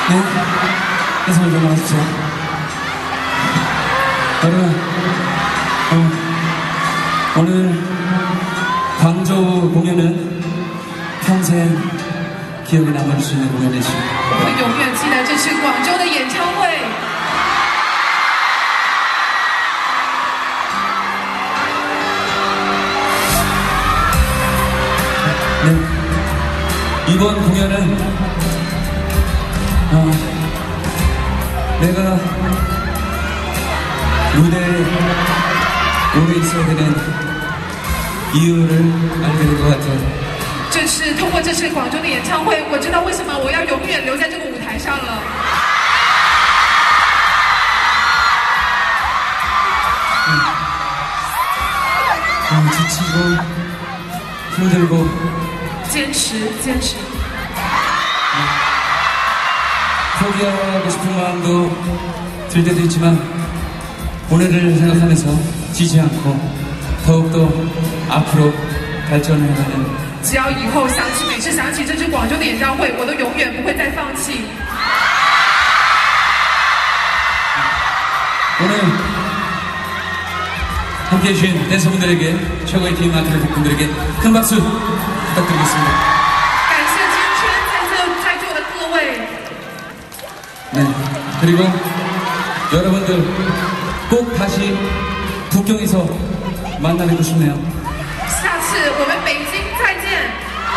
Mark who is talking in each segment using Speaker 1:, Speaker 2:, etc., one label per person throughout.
Speaker 1: 네, 해석을 좀 해주세요. 여러분, 오늘 광저우 공연은 평생 기억에 남을 수 있는 공연이죠.
Speaker 2: 我会永远记得这是广州的演唱会。
Speaker 1: 네, 이번 공연은 내가 무대에 오래 있어야 되는 이유를 알게 된 것 같아요.
Speaker 2: 这次通过这次广州的演唱会，我知道为什么我要永远留在这个舞台上了。
Speaker 1: 지치고 힘들고
Speaker 2: 坚持，坚持。
Speaker 1: 포기하고 싶은 마음도 들 때도 있지만 오늘을 생각하면서 지지 않고 더욱더 앞으로 발전해가는
Speaker 2: 只要以后想起，每次想起这支广州的演唱会，我都永远不会再放弃。
Speaker 1: 오늘 함께해 주신 댄서분들에게 최고의 팀 아트레틱 분들에게 큰 박수 부탁드리겠습니다.
Speaker 2: 感谢今天在座的各位。
Speaker 1: 네, 그리고 여러분들 꼭 다시 북경에서 만나뵙고 싶네요.
Speaker 2: 下次我们北京再见。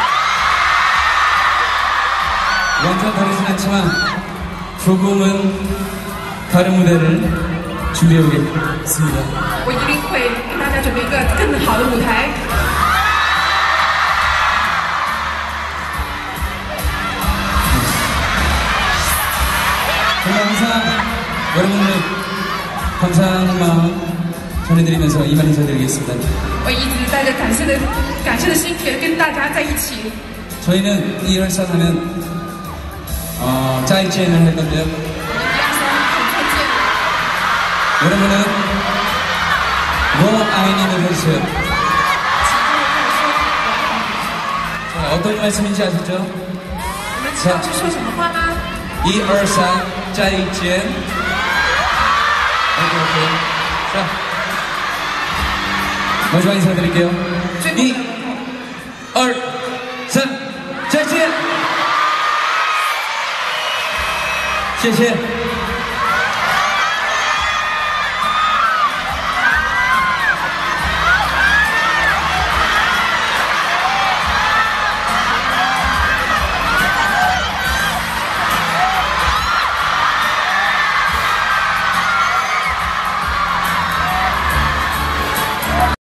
Speaker 1: 완전 다르진 않지만 조금은 다른 무대를 준비해 오겠습니다.
Speaker 2: 我一定会给大家准备一个更好的舞台。
Speaker 1: 정말 항상 여러분들 감사하는 마음 전해드리면서 이만 인사드리겠습니다.
Speaker 2: 我一直带着感谢的心田跟大家在一起。
Speaker 1: 저희는 이 열산하면 짜이젠을 할 건데요. 여러분은 뭐 아이님을 해주세요. 자, 어떤 말씀인지 아시죠?
Speaker 2: 你们知道是说什么话吗？
Speaker 1: 이 열산 짜이젠. 오케이. 자, 마지막 인사드릴게요. 이 열산 짜이젠. 谢谢。